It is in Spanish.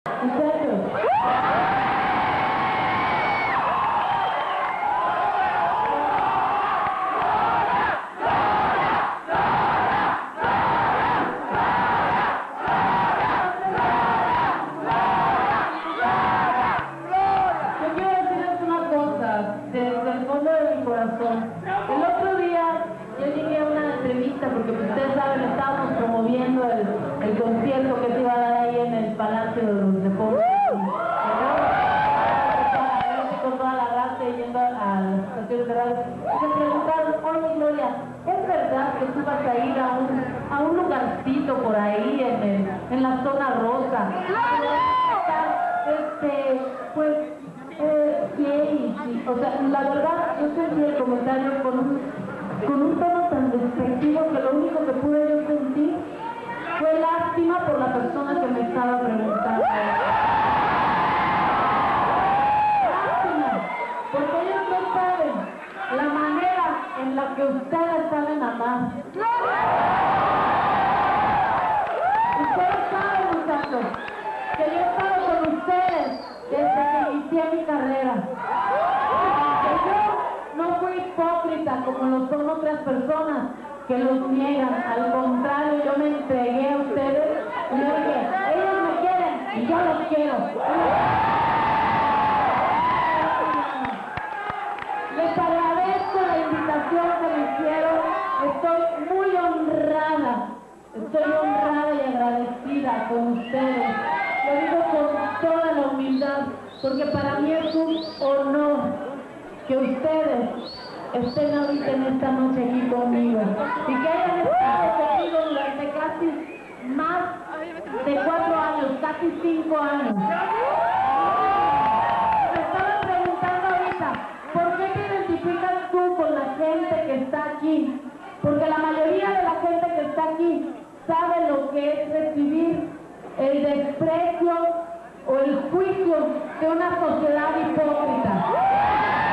Muchachos. Desde el fondo de mi corazón. El otro día yo llegué a una entrevista porque pues, ustedes saben, estábamos promoviendo el concierto que se iba a dar ahí en el Palacio de los Deportes. Con toda la raza yendo a las estaciones de radio. Y me preguntaron, oye Gloria, ¿es verdad que tú vas a ir a un lugarcito por ahí en la zona rosa? Pues sí. O sea, la verdad, yo sentí el comentario con un tono tan despectivo que lo único que pude yo sentir fue lástima por la persona que me estaba preguntando. Lástima, porque ellos no saben la manera en la que ustedes saben amar. Ustedes saben, muchachos, que yo he estado con ustedes desde que inicié mi carrera. Que yo no fui hipócrita como lo son otras personas que los niegan. Al contrario, yo me entregué a ustedes y yo dije, ellos me quieren y yo los quiero. Les agradezco la invitación que me hicieron. Estoy muy honrada. Estoy honrada y agradecida con ustedes. Lo digo con toda la humildad, porque para mí es un honor que ustedes estén ahorita en esta noche aquí conmigo y que hayan estado conmigo durante casi más de 4 años, casi 5 años. Me estaban preguntando ahorita, ¿por qué te identificas tú con la gente que está aquí? Porque la mayoría de la gente que está aquí sabe lo que es recibir el desprecio o el juicio de una sociedad hipócrita.